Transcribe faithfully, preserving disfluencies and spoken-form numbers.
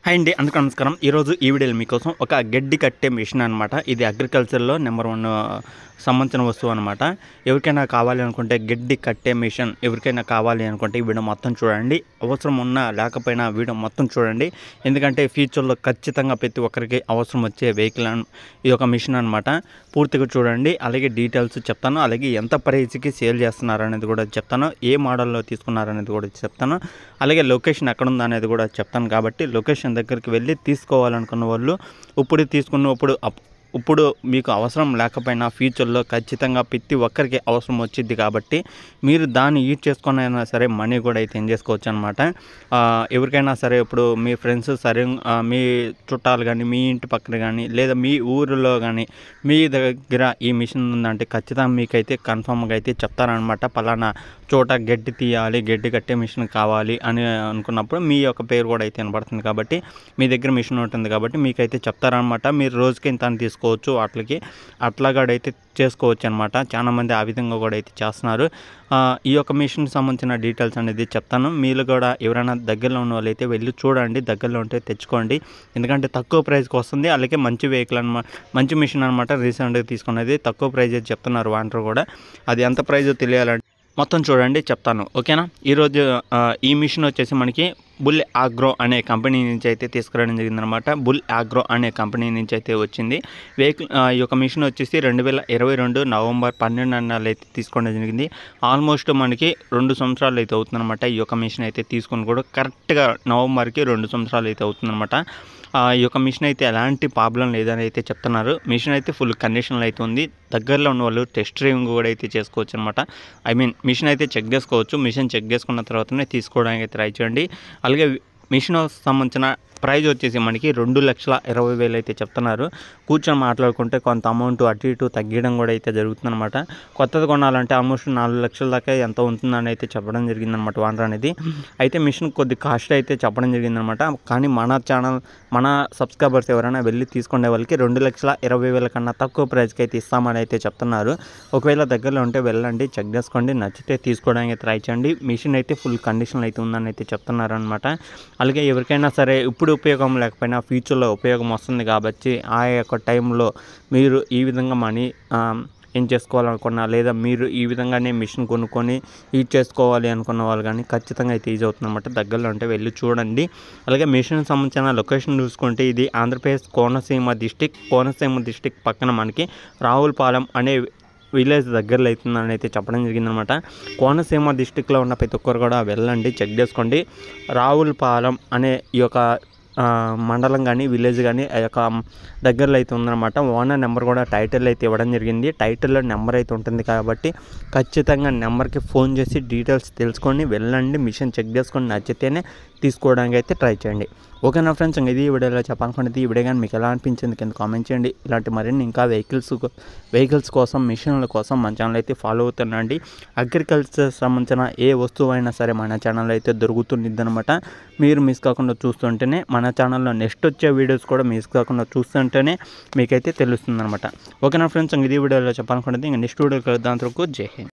Hi అండి, అందరికీ నమస్కారం. ఈరోజు ఈ వీడియోలో మీకోసం ఒక గడ్డి కట్టే మిషన్ అనమాట. ఇది అగ్రికల్చర్లో నెంబర్ వన్ సంబంధించిన వస్తువు అనమాట. ఎవరికైనా కావాలి అనుకుంటే గడ్డి కట్టే మిషన్ ఎవరికైనా కావాలి అనుకుంటే ఈ వీడియో మొత్తం చూడండి. అవసరం ఉన్నా లేకపోయినా వీడియో మొత్తం చూడండి. ఎందుకంటే ఫ్యూచర్లో ఖచ్చితంగా ప్రతి ఒక్కరికి అవసరం వచ్చే వెహికల్ ఇది ఒక మిషన్ అనమాట. పూర్తిగా చూడండి. అలాగే డీటెయిల్స్ చెప్తాను. అలాగే ఎంత ప్రైస్కి సేల్ చేస్తున్నారు అనేది కూడా చెప్తాను. ఏ మోడల్లో తీసుకున్నారు అనేది కూడా చెప్తాను. అలాగే లొకేషన్ ఎక్కడ ఉందా అనేది కూడా చెప్తాను. కాబట్టి లొకేషన్ దగ్గరికి వెళ్ళి తీసుకోవాలనుకున్న వాళ్ళు ఇప్పుడు తీసుకున్న ఇప్పుడు ఇప్పుడు మీకు అవసరం లేకపోయినా ఫ్యూచర్లో ఖచ్చితంగా ప్రతి ఒక్కరికి అవసరం వచ్చింది. కాబట్టి మీరు దాన్ని యూజ్ చేసుకునైనా సరే మనీ కూడా అయితే ఏం చేసుకోవచ్చు అనమాట. ఎవరికైనా సరే ఇప్పుడు మీ ఫ్రెండ్స్ సరే మీ చుట్టాలు కానీ మీ ఇంటి పక్కన కానీ లేదా మీ ఊరిలో కానీ మీ దగ్గర ఈ మిషన్ ఉందంటే ఖచ్చితంగా మీకైతే కన్ఫామ్గా అయితే చెప్తారనమాట. పలానా చోట గడ్డి తీయాలి, గడ్డి కట్టే మిషన్ కావాలి అని అనుకున్నప్పుడు మీ యొక్క పేరు కూడా అయితే వినపడుతుంది. కాబట్టి మీ దగ్గర మిషన్ ఉంటుంది కాబట్టి మీకైతే చెప్తారనమాట. మీరు రోజుకి ఇంత అని తీసుకోవచ్చు, వాటికి అట్లాగాడైతే చేసుకోవచ్చు అనమాట. చాలామంది ఆ విధంగా కూడా అయితే చేస్తున్నారు. ఈ యొక్క మిషన్కి సంబంధించిన డీటెయిల్స్ అనేది చెప్తాను. మీరు కూడా ఎవరైనా దగ్గరలో ఉన్న వాళ్ళు అయితే వెళ్ళి చూడండి, దగ్గరలో ఉంటే తెచ్చుకోండి. ఎందుకంటే తక్కువ ప్రైస్కి వస్తుంది. అలాగే మంచి వెహికల్ అనమాట, మంచి మిషన్ అనమాట. రీసెంట్గా తీసుకున్నది తక్కువ ప్రైజ్ అయితే చెప్తున్నారు వాంటర్ కూడా. అది ఎంత ప్రైజో తెలియాలంటే మొత్తం చూడండి, చెప్తాను. ఓకేనా. ఈరోజు ఈ మిషన్ వచ్చేసి మనకి బుల్ ఆగ్రో అనే కంపెనీ నుంచి అయితే తీసుకురావడం జరిగిందనమాట. బుల్ ఆగ్రో అనే కంపెనీ నుంచి అయితే వచ్చింది వెహికల్. ఈ యొక్క మిషన్ వచ్చేసి రెండు వేల ఇరవై రెండు నవంబర్ పన్నెండు నెలలు అయితే తీసుకోవడం జరిగింది. ఆల్మోస్ట్ మనకి రెండు సంవత్సరాలు అయితే అవుతుందన్నమాట. ఈ యొక్క మిషన్ అయితే తీసుకుని కూడా కరెక్ట్గా నవంబర్కి రెండు సంవత్సరాలు అయితే అవుతుందన్నమాట. ఈ యొక్క మిషన్ అయితే ఎలాంటి ప్రాబ్లం లేదని అయితే చెప్తున్నారు. మిషన్ అయితే ఫుల్ కండిషన్లో అయితే ఉంది. దగ్గరలో ఉన్న వాళ్ళు టెస్ట్ డ్రైవింగ్ కూడా అయితే చేసుకోవచ్చు అనమాట. ఐ మీన్ మిషన్ అయితే చెక్ చేసుకోవచ్చు. మిషన్ చెక్ చేసుకున్న తర్వాతనే తీసుకోవడానికి అయితే ట్రై చేయండి. అలాగే మిషన్ సంబంధించిన ప్రైజ్ వచ్చేసి మనకి రెండు లక్షల ఇరవై వేలు అయితే చెప్తున్నారు. కూర్చొని మాట్లాడుకుంటే కొంత అమౌంట్ అటు ఇటు తగ్గడం కూడా అయితే జరుగుతుందన్నమాట. కొత్తది కొనాలంటే ఆల్మోస్ట్ నాలుగు లక్షల దాకా ఎంత ఉంటుందని అయితే చెప్పడం జరిగిందనమాట వాంటర్ అనేది. అయితే మిషన్ కొద్ది కాస్ట్ అయితే చెప్పడం జరిగిందనమాట. కానీ మన ఛానల్ మన సబ్స్క్రైబర్స్ ఎవరైనా వెళ్ళి తీసుకునే వాళ్ళకి రెండు లక్షల ఇరవై వేల కన్నా తక్కువ ప్రైస్కి అయితే ఇస్తామని అయితే చెప్తున్నారు. ఒకవేళ దగ్గరలో ఉంటే వెళ్ళండి, చెక్ చేసుకోండి, నచ్చితే తీసుకోవడానికి ట్రై చేయండి. మిషన్ అయితే ఫుల్ కండిషన్ అయితే ఉందని అయితే చెప్తున్నారు అనమాట. అలాగే ఎవరికైనా సరే ఇప్పుడు ఉపయోగం లేకపోయినా ఫ్యూచర్లో ఉపయోగం వస్తుంది. కాబట్టి ఆ యొక్క టైంలో మీరు ఈ విధంగా మనీ ఏం చేసుకోవాలనుకున్నా లేదా మీరు ఈ విధంగానే మిషన్ కొనుక్కొని యూజ్ చేసుకోవాలి అనుకున్న వాళ్ళు కానీ ఖచ్చితంగా అయితే ఈజీ అవుతుందన్నమాట. దగ్గరలో ఉంటే వెళ్ళి చూడండి. అలాగే మిషన్ సంబంధించిన లొకేషన్ చూసుకుంటే ఇది ఆంధ్రప్రదేశ్ కోనసీమ డిస్టిక్ కోనసీమ డిస్టిక్ పక్కన మనకి రావులపాలెం అనే విలేజ్ దగ్గరలో అవుతుందని అయితే చెప్పడం జరిగిందనమాట. కోనసీమ డిస్టిక్లో ఉన్న ప్రతి ఒక్కరు కూడా వెళ్ళండి, చెక్ చేసుకోండి. రావులపాలెం అనే ఈ యొక్క మండలం కానీ విలేజ్ కానీ ఆ యొక్క దగ్గరలో అయితే ఉందన్నమాట. ఓనర్ నెంబర్ కూడా టైటిల్ అయితే ఇవ్వడం జరిగింది. టైటిల్లో నెంబర్ అయితే ఉంటుంది కాబట్టి ఖచ్చితంగా నెంబర్కి ఫోన్ చేసి డీటెయిల్స్ తెలుసుకొని వెళ్ళండి. మిషన్ చెక్ చేసుకొని నచ్చితేనే తీసుకోవడానికి అయితే ట్రై చేయండి. ఓకేనా ఫ్రెండ్స్, ఇది ఈ వీడియోలో చెప్పాలనుకున్నది. ఈ వీడియో కానీ మీకు ఎలా అనిపించింది కింద కామెంట్ చేయండి. ఇలాంటి మరిన్ని ఇంకా వెహికల్స్ వెహికల్స్ కోసం మిషన్ల కోసం మన ఛానల్ అయితే ఫాలో అవుతుండండి. అగ్రికల్చర్ సంబంధించిన ఏ వస్తువు అయినా సరే మన ఛానల్ అయితే దొరుకుతుంది అనమాట. మీరు మిస్ కాకుండా చూస్తుంటేనే మన ఛానల్లో నెక్స్ట్ వచ్చే వీడియోస్ కూడా మిస్ కాకుండా చూస్తుంటేనే మీకైతే తెలుస్తుంది అనమాట. ఓకేనా ఫ్రెండ్స్, ఇది ఈ వీడియోలో చెప్పాలనుకున్నది. ఇంకా నెక్స్ట్ వీడియో కలుద్దాం. జై హింద్.